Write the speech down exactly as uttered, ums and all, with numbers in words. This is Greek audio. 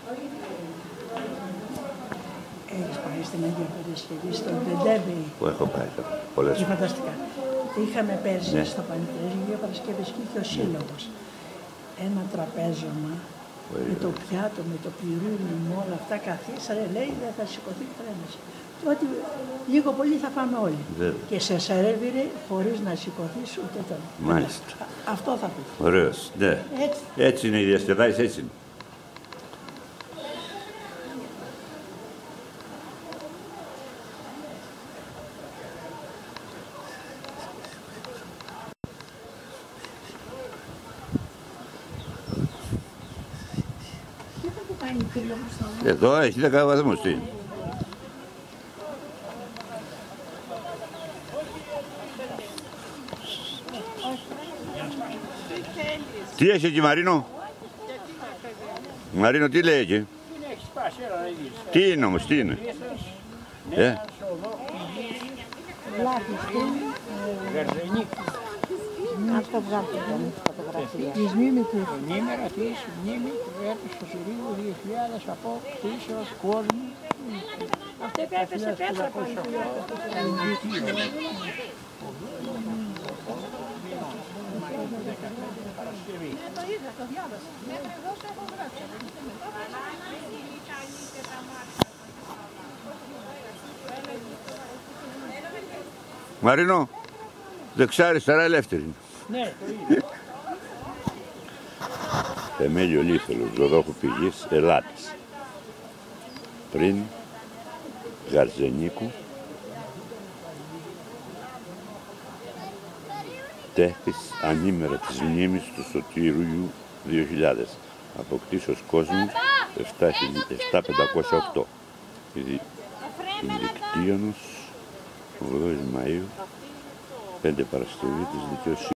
Έχεις πάει στην Αγία Παρασκευή, στον Τεντέβη? Που έχω πάει πολλές φορές. Φανταστικά. Είχαμε πέρσι ναι. στο Πανεπιστήμιο Αγία Παρασκευής και είχε ο σύλλογος ένα τραπέζωμα με το πιάτο, με το πυρούνι, με όλα αυτά καθίσανε, λέει δεν θα σηκωθεί κανένας. Ότι λίγο πολύ θα φάμε όλοι. Βέβαια. Και σε σερέβιρε χωρίς να σηκωθείς ούτε τον. Μάλιστα. Αυτό θα πει. Ωραίος, ναι. Έτσι. Έτσι είναι οι διασκεδάσεις, έτσι είναι. Εδώ έχει δέκα βαθμούς, τι. Τι έχει εκεί, Μαρίνο? Μαρίνο, τι λέει εκεί? Τι είναι όμως, τι είναι? Ε? Να το βγάλετε την φωτογραφία. Της μνήμη του. Νήμερα της μνήμη του Βέρτου στο Συρίου δύο χιλιάδες από πτήσεως κόσμου. Αυτή έπεσε πέτρα πάνω. Το είδα, το διάβασα. Μέχρι εδώ σε έχω γράψει. Μαρίνο, δεξιά αριστερά ελεύθερη. Ναι, το είδα. Θεμέλιο λίθολος ζωδόχου πηγής Ελλάδας. Πριν Γαρζενίκου τέθης ανήμερα της μνήμης του Σωτήριου δύο χιλιάδες. Αποκτήσεως κόσμου επτά χιλιάδες πεντακόσια οκτώ. Δικτύωνος ογδόη Μαΐου, πέντε Παρασκευή της Δικαιοσύνης.